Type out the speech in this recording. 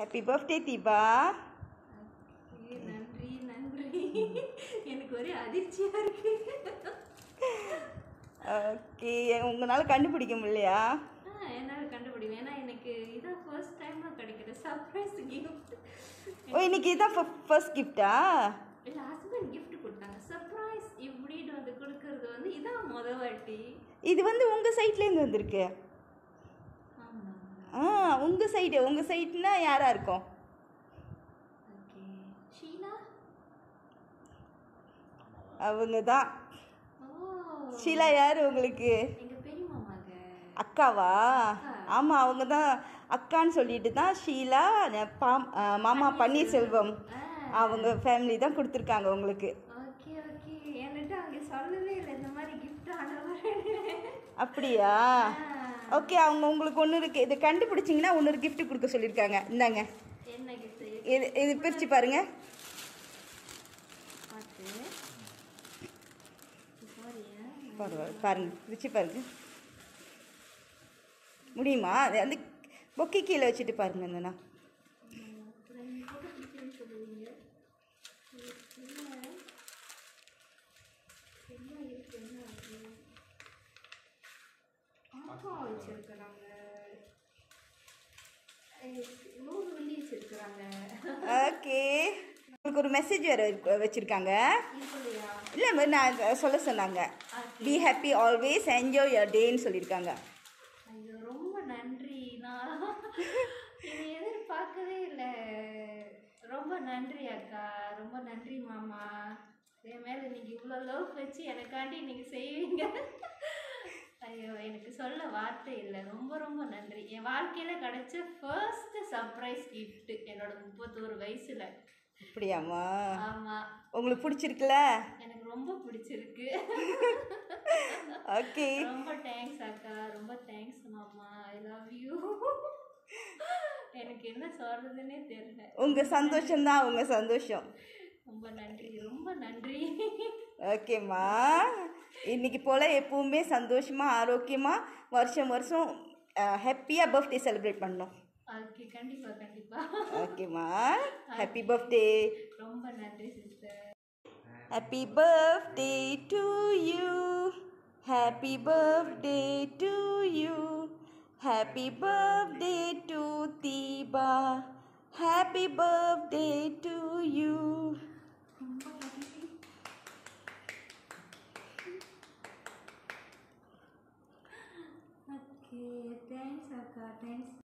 Happy birthday Deepa. நன்றி நன்றி. எனக்கு ஒரே அதிர்ச்சியா இருக்கு. ஓகே, உங்களால் கண்டுபிடிக்க முடியலையா? என்னால் கண்டுபிடிக்கும். ஏன்னா எனக்கு இதான் ஃபர்ஸ்ட் டைமாக கிடைக்கிற சர்ப்ரைஸ் கிஃப்ட். ஓ, இன்னைக்கு இதான் ஃபர்ஸ்ட் கிஃப்டா? இல்லை, ஹஸ்பண்ட் கிஃப்ட் கொடுத்தாங்க. சர்ப்ரைஸ் இப்படின்னு வந்து கொடுக்கறது வந்து இதான் முதல் வாட்டி. இது வந்து உங்கள் சைட்லேருந்து வந்திருக்கு. உங்கள் சைடுனா யாரா இருக்கும்? ஓகே, ஷீலா அவங்க தான். ஷீலா யார் உங்களுக்கு? எங்க பெரியம்மாங்க. அக்காவா? ஆமாம், அவங்க தான். அக்கான்னு சொல்லிட்டு தான் ஷீலா மாமா பன்னீர்செல்வம் அவங்க ஃபேமிலி தான் கொடுத்துருக்காங்க உங்களுக்கு. ஓகே ஓகே, என்கிட்ட அவங்க சொல்லவே இல்லை இந்த மாதிரி கிஃப்ட் ஆனவர். அப்படியா? ஓகே, அவங்க உங்களுக்கு ஒன்று இருக்குது. இதை கண்டுபிடிச்சிங்கன்னா ஒன்று கிஃப்ட் கொடுக்க சொல்லியிருக்காங்க. இந்தாங்க. என்ன கிஃப்ட்? இது பிரித்து பாருங்க. பாருங்க, பிரித்து பாருங்க. முடியுமா? அது வந்து பொக்கி கீழே வச்சுட்டு பாருங்க. என்னன்னா ஓகே, உங்களுக்கு ஒரு மெசேஜ் வேறு வச்சுருக்காங்க. இல்லை, நான் சொல்ல சொன்னாங்க. Be happy always, enjoy your டேன்னு சொல்லியிருக்காங்க. ஐயோ, ரொம்ப நன்றி. நான் இதை எதிர்பார்க்கவே இல்லை. ரொம்ப நன்றி அக்கா, ரொம்ப நன்றி மாமா. என் மேலே நீங்கள் இவ்வளோ லவ் வச்சு எனக்காண்டி நீங்கள் செய்வீங்க. ஐயோ, எனக்கு சொல்ல வார்த்தை இல்லை. ரொம்ப ரொம்ப நன்றி. என் வாழ்க்கையில் கிடைச்ச ஃபர்ஸ்ட் சர்ப்ரைஸ் கிஃப்ட் என்னோட 31 வயசில். அப்படியாம்மா? ஆமாம். உங்களுக்கு பிடிச்சிருக்குல்ல? எனக்கு ரொம்ப பிடிச்சிருக்கு. ஓகே, ரொம்ப தேங்க்ஸ் அக்கா, ரொம்ப தேங்க்ஸ் மாமா. I love you. எனக்கு என்ன சொல்றதுன்னே தெரியல. உங்கள் சந்தோஷம்தான் உங்கள் சந்தோஷம். ரொம்ப நன்றி, ரொம்ப நன்றி. ஓகேம்மா, இன்னைக்கு போல் எப்பவுமே சந்தோஷமாக ஆரோக்கியமாக வருஷம் வருஷம் ஹாப்பியாக பர்த்டே செலிப்ரேட் பண்ணோம். ஓகே, கண்டிப்பாக கண்டிப்பாக. ஓகேம்மா, ஹாப்பி பர்த்டே. ரொம்ப நன்றி sister. Happy birthday to you, happy birthday to you, happy birthday to Deepa, happy birthday to you. Okay, thanks அக்கா, தேங்க்ஸ்.